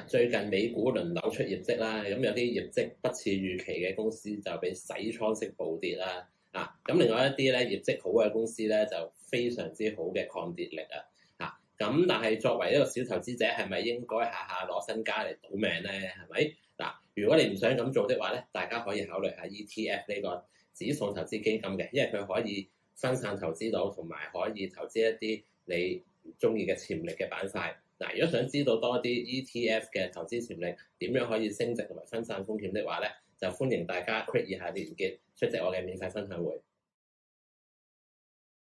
最近美股輪流出業績啦，咁有啲業績不似預期嘅公司就被洗倉式暴跌啦。咁另外一啲咧業績好嘅公司咧就非常之好嘅抗跌力啊。咁但係作為一個小投資者，係咪應該下下攞身家嚟賭命咧？係咪？如果你唔想咁做的話咧，大家可以考慮下 ETF 呢個指數投資基金嘅，因為佢可以分散投資到，同埋可以投資一啲你中意嘅潛力嘅板塊。如果想知道多啲 ETF 嘅投資潛力點樣可以升值同埋分散風險的話咧，就歡迎大家 click 以下連結出席我嘅免費分享會。